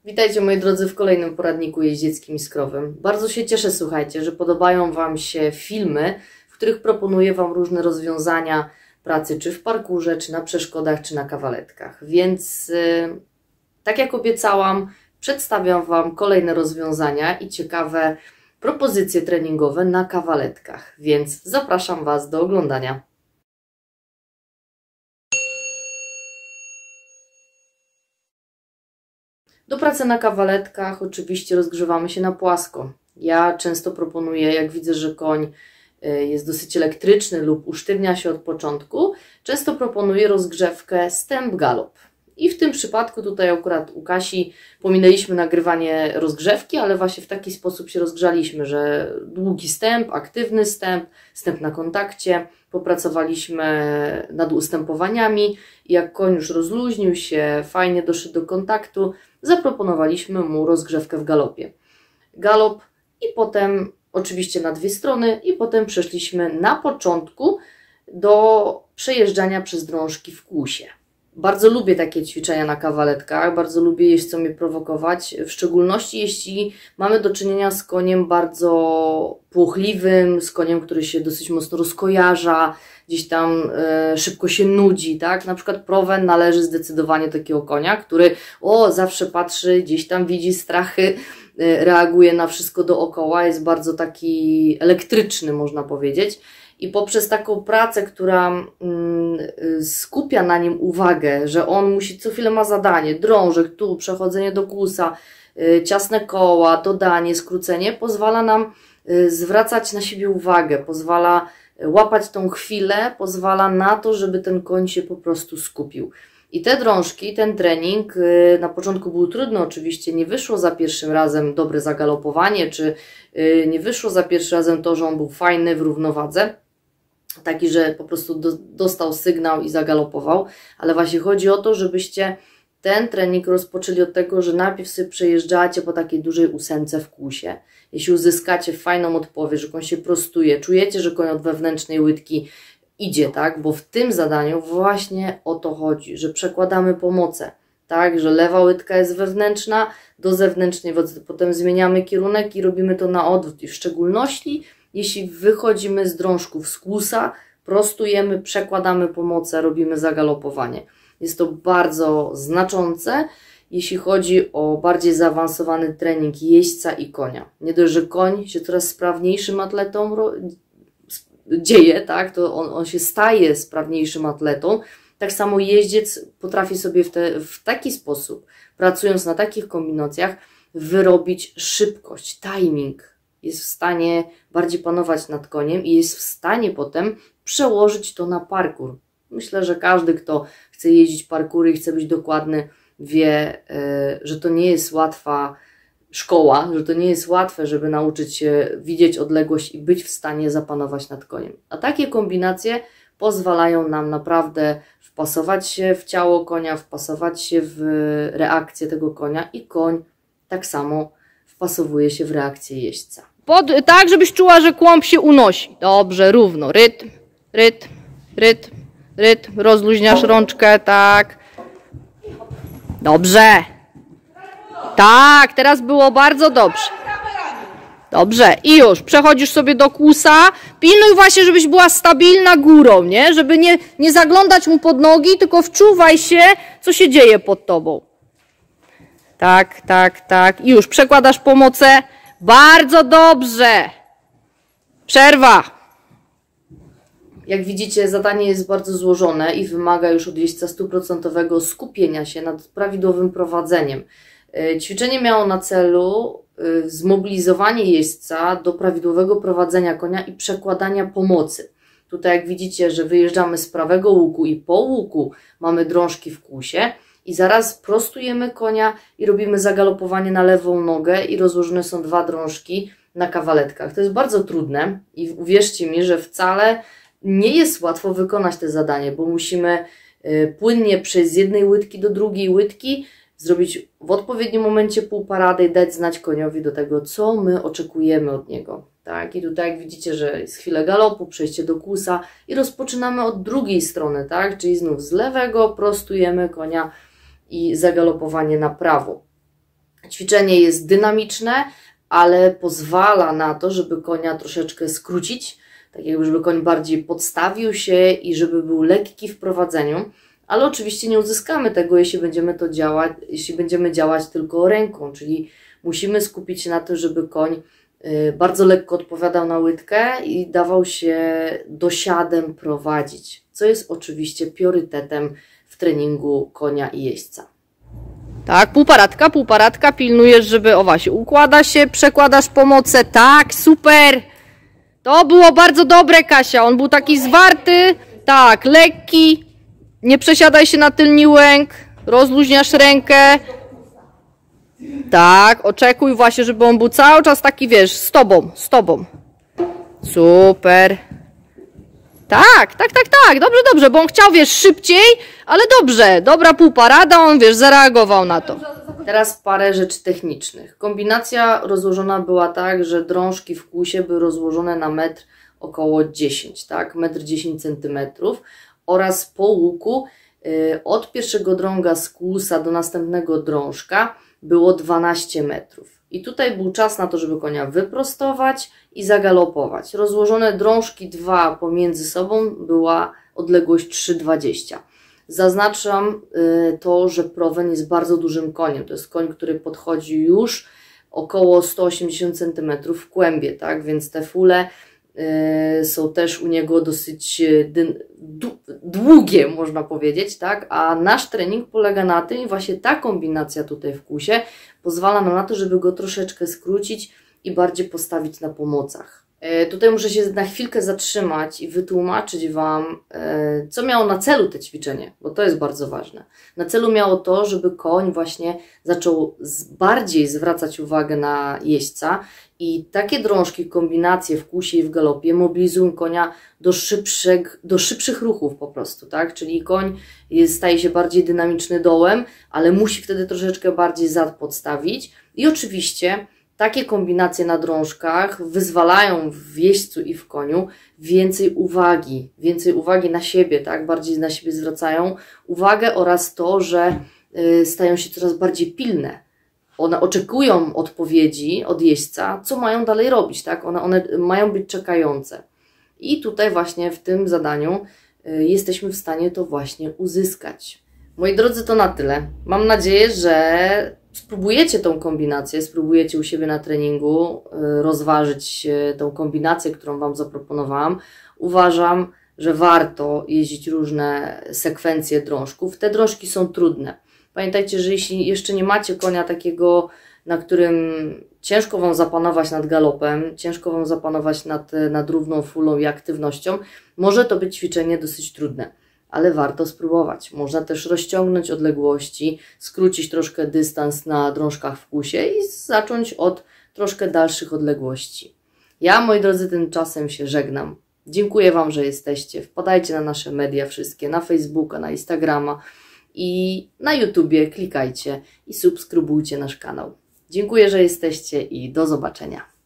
Witajcie moi drodzy w kolejnym poradniku jeździeckim i skrowym. Bardzo się cieszę, słuchajcie, że podobają Wam się filmy, w których proponuję Wam różne rozwiązania pracy, czy w parkurze, czy na przeszkodach, czy na kawaletkach. Więc tak jak obiecałam, przedstawiam Wam kolejne rozwiązania i ciekawe propozycje treningowe na kawaletkach. Więc zapraszam Was do oglądania. Do pracy na kawaletkach oczywiście rozgrzewamy się na płasko. Ja często proponuję, jak widzę, że koń jest dosyć elektryczny lub usztywnia się od początku, często proponuję rozgrzewkę stęp-galop. I w tym przypadku tutaj akurat u Kasi pominęliśmy nagrywanie rozgrzewki, ale właśnie w taki sposób się rozgrzaliśmy, że długi stęp, aktywny stęp, stęp na kontakcie, popracowaliśmy nad ustępowaniami i jak koń już rozluźnił się, fajnie doszedł do kontaktu, zaproponowaliśmy mu rozgrzewkę w galopie. Galop i potem oczywiście na dwie strony i potem przeszliśmy na początku do przejeżdżania przez drążki w kłusie. Bardzo lubię takie ćwiczenia na kawaletkach, bardzo lubię jeźdźcom je prowokować, w szczególności jeśli mamy do czynienia z koniem bardzo płochliwym, z koniem, który się dosyć mocno rozkojarza, gdzieś tam szybko się nudzi, tak? Na przykład Proven należy zdecydowanie do takiego konia, który zawsze patrzy, gdzieś tam widzi strachy, reaguje na wszystko dookoła, jest bardzo taki elektryczny, można powiedzieć. I poprzez taką pracę, która skupia na nim uwagę, że on musi co chwilę ma zadanie, drążek, tu przechodzenie do kłusa, ciasne koła, dodanie, skrócenie, pozwala nam zwracać na siebie uwagę, pozwala łapać tą chwilę, pozwala na to, żeby ten koń się po prostu skupił. I te drążki, ten trening na początku był trudny oczywiście, nie wyszło za pierwszym razem dobre zagalopowanie, czy nie wyszło za pierwszym razem to, że on był fajny w równowadze, taki, że po prostu dostał sygnał i zagalopował, ale właśnie chodzi o to, żebyście ten trening rozpoczęli od tego, że najpierw sobie przejeżdżacie po takiej dużej ósemce w kłusie. Jeśli uzyskacie fajną odpowiedź, że koń się prostuje, czujecie, że koń od wewnętrznej łydki idzie, tak? Bo w tym zadaniu właśnie o to chodzi, że przekładamy pomoce, tak? Że lewa łydka jest wewnętrzna do zewnętrznej, potem zmieniamy kierunek i robimy to na odwrót. I w szczególności jeśli wychodzimy z drążków z kłusa, prostujemy, przekładamy pomoce, robimy zagalopowanie. Jest to bardzo znaczące, jeśli chodzi o bardziej zaawansowany trening jeźdźca i konia. Nie dość, że koń się coraz sprawniejszym atletą dzieje, tak? To on się staje sprawniejszym atletą. Tak samo jeździec potrafi sobie w taki sposób, pracując na takich kombinacjach, wyrobić szybkość, timing. Jest w stanie bardziej panować nad koniem i jest w stanie potem przełożyć to na parkour. Myślę, że każdy, kto chce jeździć parkoury i chce być dokładny, wie, że to nie jest łatwa szkoła, że to nie jest łatwe, żeby nauczyć się widzieć odległość i być w stanie zapanować nad koniem. A takie kombinacje pozwalają nam naprawdę wpasować się w ciało konia, wpasować się w reakcję tego konia i koń tak samo wpasowuje się w reakcję jeźdźca. Tak, żebyś czuła, że kłąb się unosi. Dobrze, równo. Rytm, rytm, rytm, rytm. Rozluźniasz rączkę, tak. Dobrze. Tak, teraz było bardzo dobrze. Dobrze, i już. Przechodzisz sobie do kłusa. Pilnuj właśnie, żebyś była stabilna górą, nie? Żeby nie zaglądać mu pod nogi, tylko wczuwaj się, co się dzieje pod tobą. Tak, tak, tak. I już przekładasz pomoce. Bardzo dobrze. Przerwa. Jak widzicie, zadanie jest bardzo złożone i wymaga już od jeźdźca 100% skupienia się nad prawidłowym prowadzeniem. Ćwiczenie miało na celu zmobilizowanie jeźdźca do prawidłowego prowadzenia konia i przekładania pomocy. Tutaj jak widzicie, że wyjeżdżamy z prawego łuku i po łuku mamy drążki w kłusie i zaraz prostujemy konia i robimy zagalopowanie na lewą nogę i rozłożone są dwa drążki na kawaletkach. To jest bardzo trudne i uwierzcie mi, że wcale nie jest łatwo wykonać te zadanie, bo musimy płynnie przejść z jednej łydki do drugiej łydki, zrobić w odpowiednim momencie półparadę i dać znać koniowi do tego, co my oczekujemy od niego. Tak? I tutaj jak widzicie, że jest chwilę galopu, przejście do kłusa i rozpoczynamy od drugiej strony, tak? Czyli znów z lewego prostujemy konia i zagalopowanie na prawo. Ćwiczenie jest dynamiczne, ale pozwala na to, żeby konia troszeczkę skrócić, tak jakby żeby koń bardziej podstawił się i żeby był lekki w prowadzeniu, ale oczywiście nie uzyskamy tego, jeśli będziemy działać tylko ręką, czyli musimy skupić się na tym, żeby koń bardzo lekko odpowiadał na łydkę i dawał się dosiadem prowadzić, co jest oczywiście priorytetem w treningu konia i jeźdźca. Tak, półparatka, pilnujesz, żeby, o właśnie, układa się, przekładasz pomocę, tak, super! To było bardzo dobre, Kasia, on był taki zwarty, tak, lekki, nie przesiadaj się na tylny łęk, rozluźniasz rękę, tak, oczekuj właśnie, żeby on był cały czas taki, wiesz, z tobą, super. Tak, dobrze, bo on chciał, wiesz, szybciej, ale dobrze, dobra półparada, on, wiesz, zareagował na to. Teraz parę rzeczy technicznych. Kombinacja rozłożona była tak, że drążki w kłusie były rozłożone na metr około 10, tak, 1,10 m oraz po łuku od pierwszego drąga z kłusa do następnego drążka było 12 metrów. I tutaj był czas na to, żeby konia wyprostować i zagalopować. Rozłożone drążki 2 pomiędzy sobą była odległość 3,20. Zaznaczam to, że Proven jest bardzo dużym koniem. To jest koń, który podchodzi już około 180 cm w kłębie, tak? Więc te fule są też u niego dosyć długie, można powiedzieć, tak? A nasz trening polega na tym, i właśnie ta kombinacja tutaj w kłusie pozwala nam na to, żeby go troszeczkę skrócić i bardziej postawić na pomocach. Tutaj muszę się na chwilkę zatrzymać i wytłumaczyć Wam, co miało na celu to ćwiczenie, bo to jest bardzo ważne. Na celu miało to, żeby koń właśnie zaczął bardziej zwracać uwagę na jeźdźca i takie drążki, kombinacje w kłusie i w galopie mobilizują konia do szybszych ruchów po prostu, tak? Czyli koń staje się bardziej dynamiczny dołem, ale musi wtedy troszeczkę bardziej zad podstawić i oczywiście takie kombinacje na drążkach wyzwalają w jeźdźcu i w koniu więcej uwagi na siebie, tak? Bardziej na siebie zwracają uwagę oraz to, że stają się coraz bardziej pilne. One oczekują odpowiedzi od jeźdźca, co mają dalej robić, tak? One mają być czekające. I tutaj właśnie w tym zadaniu jesteśmy w stanie to właśnie uzyskać. Moi drodzy, to na tyle. Mam nadzieję, że spróbujecie tą kombinację, spróbujecie u siebie na treningu rozważyć tą kombinację, którą Wam zaproponowałam. Uważam, że warto jeździć różne sekwencje drążków. Te drążki są trudne. Pamiętajcie, że jeśli jeszcze nie macie konia takiego, na którym ciężko Wam zapanować nad galopem, ciężko Wam zapanować nad równą fulą i aktywnością, może to być ćwiczenie dosyć trudne, ale warto spróbować. Można też rozciągnąć odległości, skrócić troszkę dystans na drążkach w kłusie i zacząć od troszkę dalszych odległości. Ja, moi drodzy, tymczasem się żegnam. Dziękuję Wam, że jesteście. Wpadajcie na nasze media wszystkie, na Facebooka, na Instagrama i na YouTubie. Klikajcie i subskrybujcie nasz kanał. Dziękuję, że jesteście i do zobaczenia.